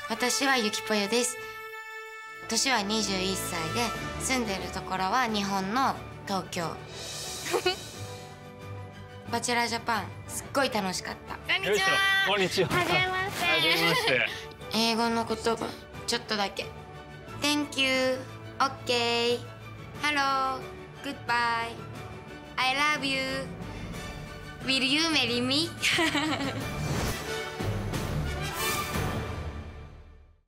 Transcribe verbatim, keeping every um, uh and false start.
私はゆきぽよです。年はにじゅういっさいで、住んでるところは日本の東京。バチェラージャパン、すっごい楽しかった。 こんにちは。こんにちは。はじめまして。はじめまして。 英語の言葉、ちょっとだけ。Thank you, OK, Hello, Goodbye, I love you, Will you marry me?